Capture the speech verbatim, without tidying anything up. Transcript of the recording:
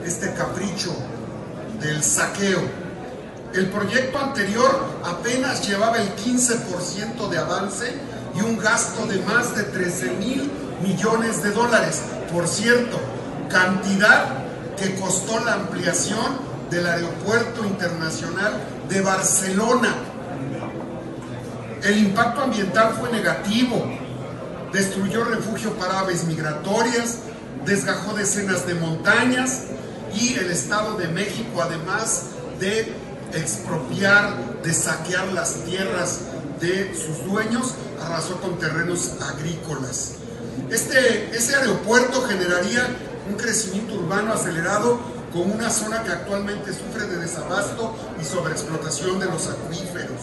este capricho del saqueo. El proyecto anterior apenas llevaba el quince por ciento de avance y un gasto de más de trece mil millones de dólares. Por cierto, cantidad que costó la ampliación del Aeropuerto Internacional de Barcelona. El impacto ambiental fue negativo, destruyó refugio para aves migratorias, desgajó decenas de montañas y el Estado de México, además de expropiar, de saquear las tierras de sus dueños, arrasó con terrenos agrícolas. Este, ese aeropuerto generaría un crecimiento urbano acelerado con una zona que actualmente sufre de desabasto y sobreexplotación de los acuíferos.